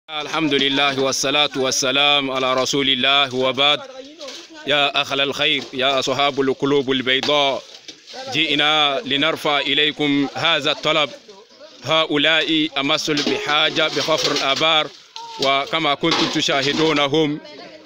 الحمد لله والصلاة والسلام على رسول الله وبعد. يا أهل الخير، يا أصحاب القلوب البيضاء، جئنا لنرفع إليكم هذا الطلب. هؤلاء أمس بحاجة بحفر الآبار، وكما كنتم تشاهدونهم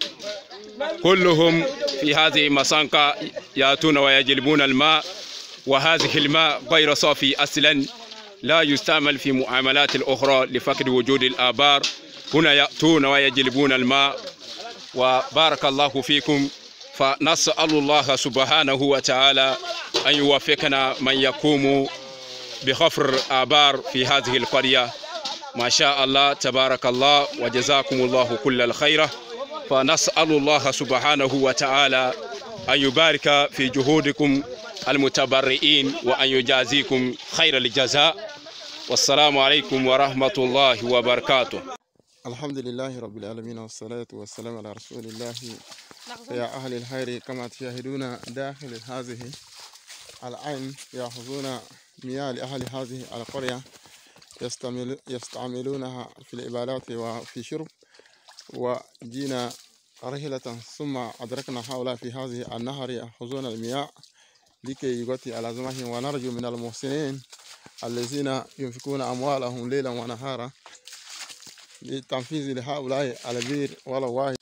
كلهم في هذه المسانقة يأتون ويجلبون الماء، وهذه الماء غير صافي أصلا، لا يستعمل في معاملات الأخرى لفقد وجود الآبار. هنا يأتون ويجلبون الماء، وبارك الله فيكم. فنسأل الله سبحانه وتعالى أن يوفقنا من يقوم بحفر آبار في هذه القرية. ما شاء الله تبارك الله، وجزاكم الله كل الخير. فنسأل الله سبحانه وتعالى أن يبارك في جهودكم المتبرئين وأن يجازيكم خير الجزاء. والسلام عليكم ورحمة الله وبركاته. الحمد لله رب العالمين، والصلاة والسلام على رسول الله. يا أهل الخير، كما تشاهدون داخل هذه العين يأخذون مياه لأهل هذه القرية يستعملونها في العبادات وفي شرب. وجينا رحلة ثم أدركنا هؤلاء في هذه النهر يأخذون المياه لكي يغطي على زمهم، ونرجو من المحسنين الذين ينفقون أموالهم ليلا ونهارا لتنفيذ لهؤلاء البير ولو واحد